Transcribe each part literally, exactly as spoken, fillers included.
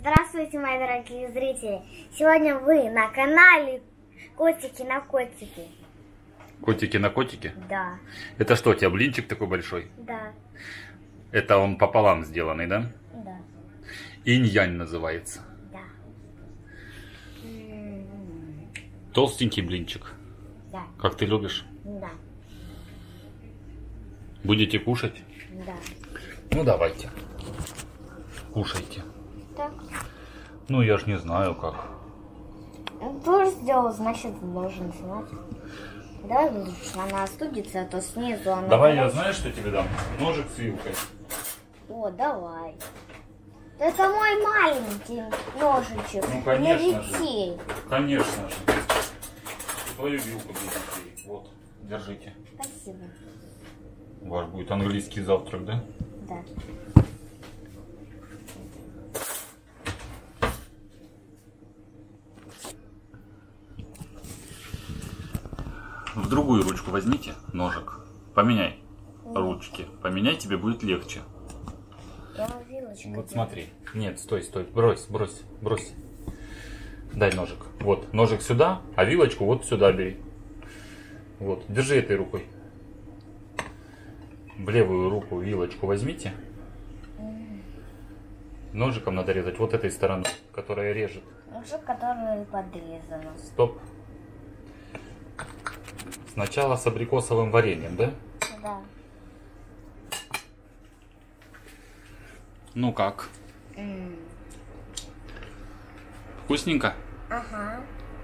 Здравствуйте, мои дорогие зрители! Сегодня вы на канале Котики на Котики. Котики на котики? Да. Это что, у тебя блинчик такой большой? Да. Это он пополам сделанный, да? Да. Инь-янь называется. Да. Толстенький блинчик. Да. Как ты любишь? Да. Будете кушать? Да. Ну давайте. Кушайте. Так. Ну я ж не знаю как. Тоже сделал, значит, должен знать. Давай лучше она остудится, а то снизу она... Давай я знаешь, что тебе дам? Ножик с вилкой. О, давай. Это мой маленький ножичек. Ну, конечно для же. детей. Конечно же. Твою вилку для детей. Вот, держите. Спасибо. У вас будет английский завтрак, да? Да. В другую ручку возьмите ножик. Поменяй ручки. Поменяй, тебе будет легче. Я вилочку Вот делаю. смотри. Нет, стой, стой. Брось, брось, брось. Дай ножик. Вот, ножик сюда, а вилочку вот сюда бери. Вот, держи этой рукой. В левую руку вилочку возьмите. Ножиком надо резать вот этой стороной, которая режет. Ножик, который подрезан. Стоп. Сначала с абрикосовым вареньем, да? Да. Ну как? М. Вкусненько? Ага.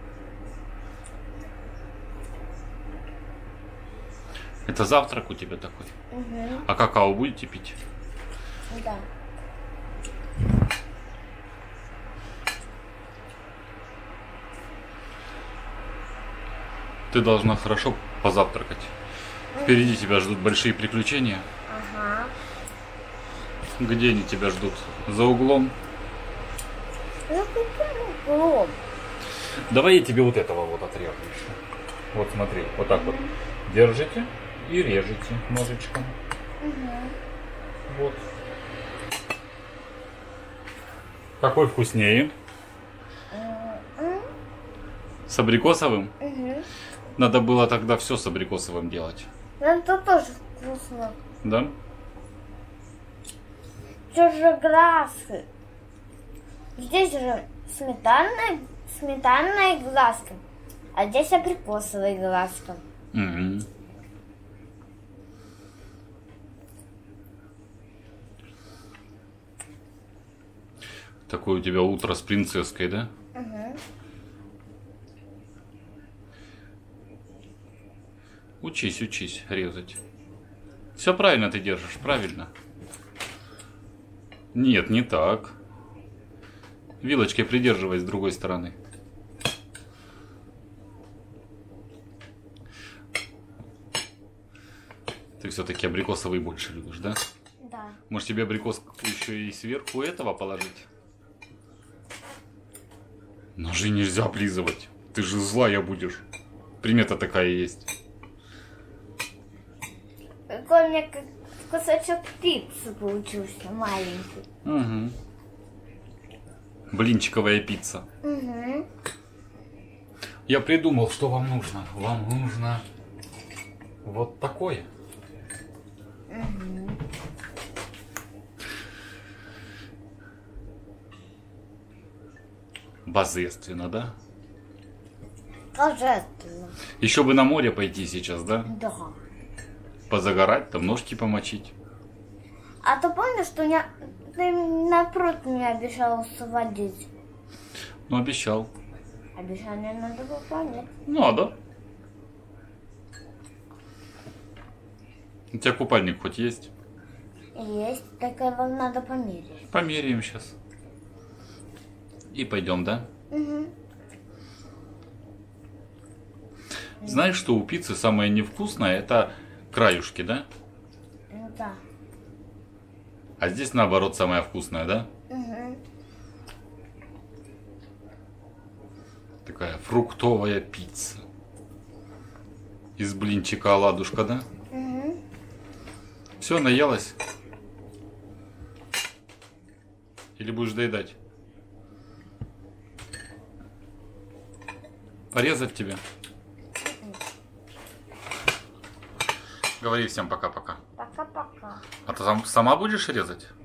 Это завтрак у тебя такой? Угу. А какао будете пить? Да. Ты должна хорошо позавтракать. Впереди тебя ждут большие приключения. Ага. Где они тебя ждут? За углом? За каким углом? Давай я тебе вот этого вот отрежу еще. Вот смотри, вот так вот. Держите и режете ножичком. Угу. Вот. Какой вкуснее? С абрикосовым? Угу. Надо было тогда все с абрикосовым делать. Это тоже вкусно. Да? Все же глазки. Здесь же сметанная, сметанная глазка, а здесь абрикосовая глазка. Угу. Такое у тебя утро с принцесской, да? Угу. Учись, учись резать. Все правильно ты держишь, правильно? Нет, не так. Вилочкой придерживай с другой стороны. Ты все-таки абрикосовый больше любишь, да? Да. Может, тебе абрикоску еще и сверху этого положить? Ножи нельзя облизывать. Ты же злая будешь. Примета такая есть. Какой у меня как кусочек пиццы получился маленький. Угу. Блинчиковая пицца. Угу. Я придумал, что вам нужно. Вам нужно вот такое. Угу. Божественно, да? Божественно. Еще бы на море пойти сейчас, да? Да. Позагорать, там ножки помочить. А ты помнишь, что я... ты напротив меня обещал сводить? Ну, обещал. Обещание надо выполнять. Надо. У тебя купальник хоть есть? Есть, только его надо померить. Померяем сейчас. И пойдем, да? Угу. Знаешь, что у пиццы самое невкусное, это краюшки, да? Да. А здесь наоборот самое вкусное, да? Угу. Такая фруктовая пицца. Из блинчика оладушка, да? Угу. Все, наелась? Или будешь доедать? Порезать тебе? Говори всем пока-пока. Пока-пока. А ты сам, сама будешь резать?